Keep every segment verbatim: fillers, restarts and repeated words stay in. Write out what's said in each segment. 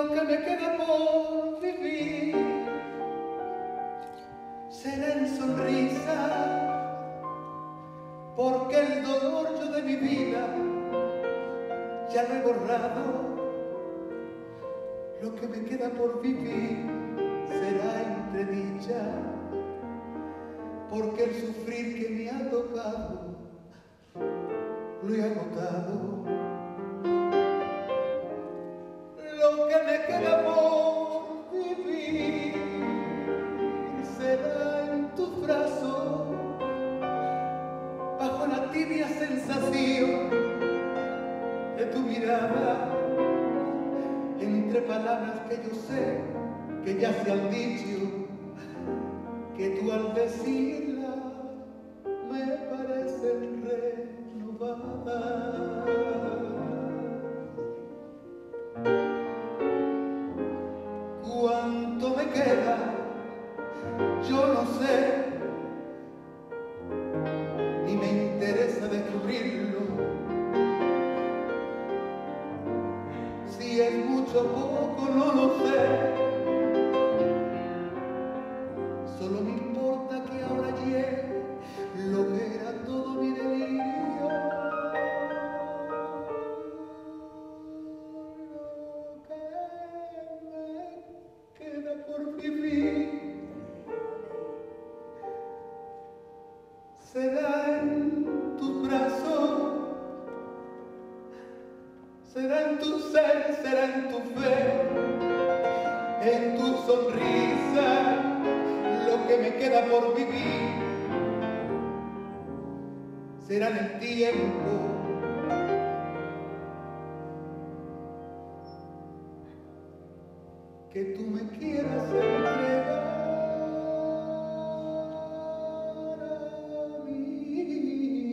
Lo que me queda por vivir será en sonrisa, porque el dolor yo de mi vida ya lo he borrado. Lo que me queda por vivir será entre dicha, porque el sufrir que me ha tocado lo he agotado. Lo que me queda por vivir será en tus brazos, bajo la tibia sensación de tu mirada, entre palabras que yo sé que ya se han dicho, que tú al decirla me parecen renovadas. ¿Cuánto me queda? Yo no sé, ni me interesa descubrirlo. Si es mucho o poco, no lo sé. Solo me importa que ahora llegue lo que era todo mi delirio. Lo que me queda por vivir será en tus brazos, será en tu ser, será en tu fe, en tu sonrisa. Lo que me queda por vivir será en el tiempo que tú me quieras entregar a mí.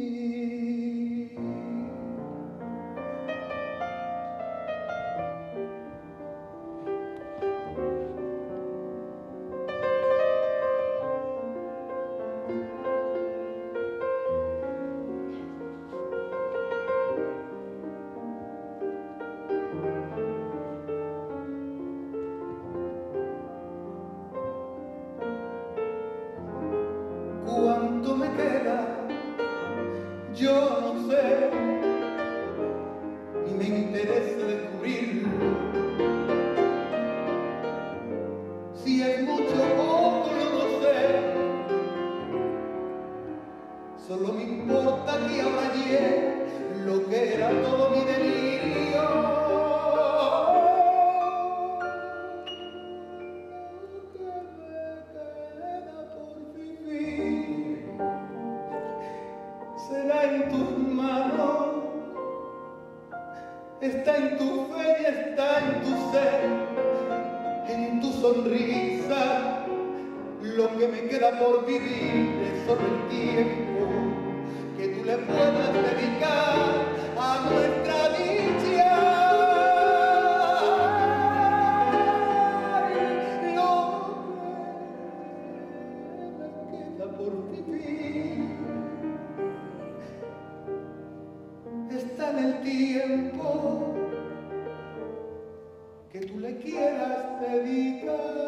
¿Cuánto me queda? Yo no sé, ni me interesa descubrirlo. Si es mucho o poco, no lo sé. Solo me importa que ahora llegue lo que era todo mi delirio. Será en tus manos, está en tu fe y está en tu ser, en tu sonrisa. Lo que me queda por vivir es solo el tiempo que tú le puedas dedicar a nuestra dicha. Lo que me queda por vivir está en el tiempo que tú le quieras dedicar.